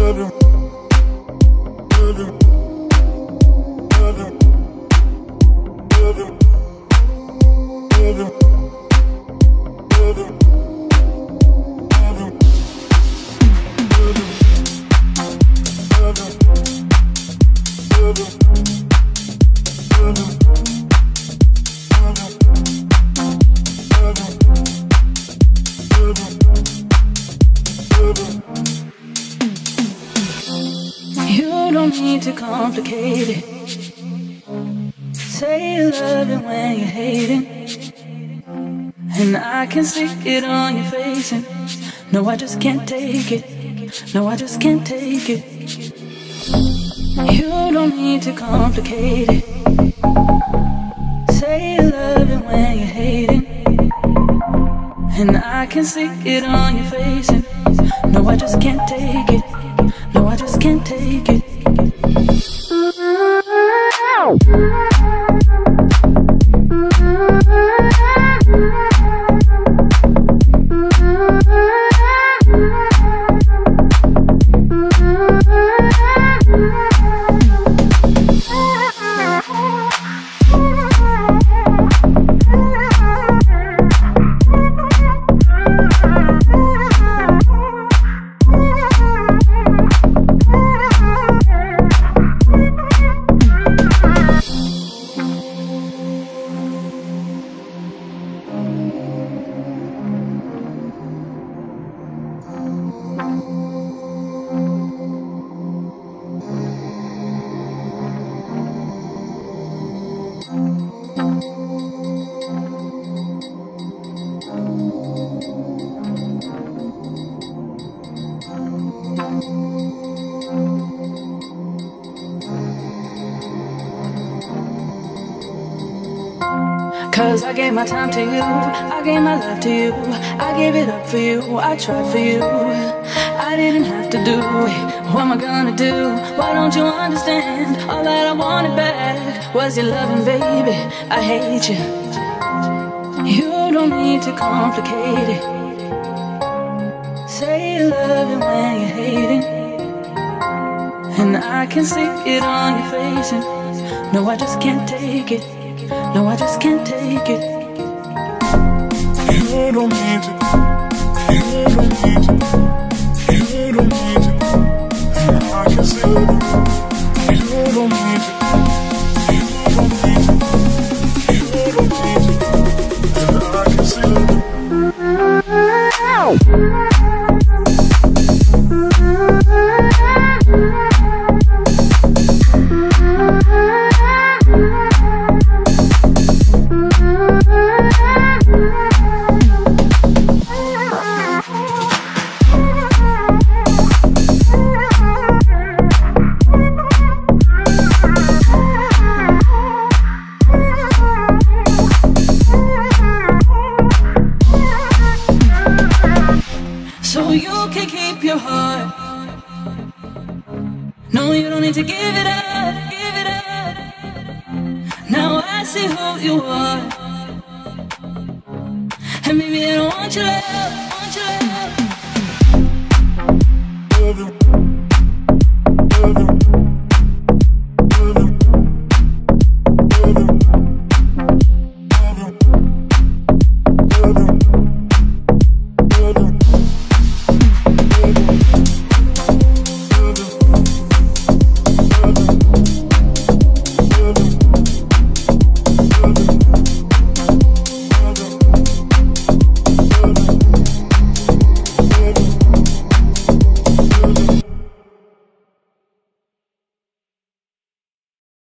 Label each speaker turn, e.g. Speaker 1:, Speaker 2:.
Speaker 1: You don't need to complicate it. Say you love it when you're hating, and I can see it on your face. And no, I just can't take it. No, I just can't take it. You don't need to complicate it. Say you love it when you're hating, and I can see it on your face. And no, I just can't take it. No, I just can't take it. Cause I gave my time to you, I gave my love to you, I gave it up for you, I tried for you. I didn't have to do it, what am I gonna do? Why don't you understand? All that I wanted back was your loving, baby. I hate you. You don't need to complicate it. Say you love it when you're hating, and I can see it on your face. And no, I just can't take it. No, I just can't take it.
Speaker 2: You don't need to. You don't need to. You don't need to. And I can see it. You don't need to. You don't need to. You don't need to. And I can see it.
Speaker 1: So you can keep your heart. No, you don't need to give it up, give it up. Now I see who you are, and maybe I don't want your love, want your love.
Speaker 2: Love you. Love you.